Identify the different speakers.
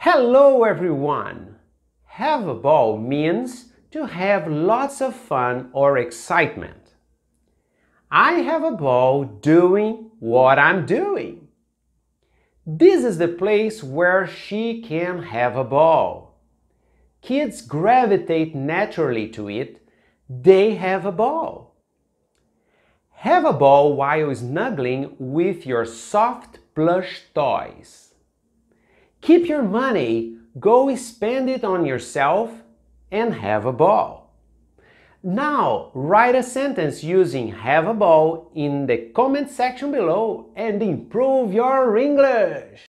Speaker 1: Hello everyone! Have a ball means to have lots of fun or excitement. I have a ball doing what I'm doing. This is the place where she can have a ball. Kids gravitate naturally to it. They have a ball. Have a ball while snuggling with your soft plush toys. Keep your money, go spend it on yourself, and have a ball. Now, write a sentence using have a ball in the comment section below and improve your English!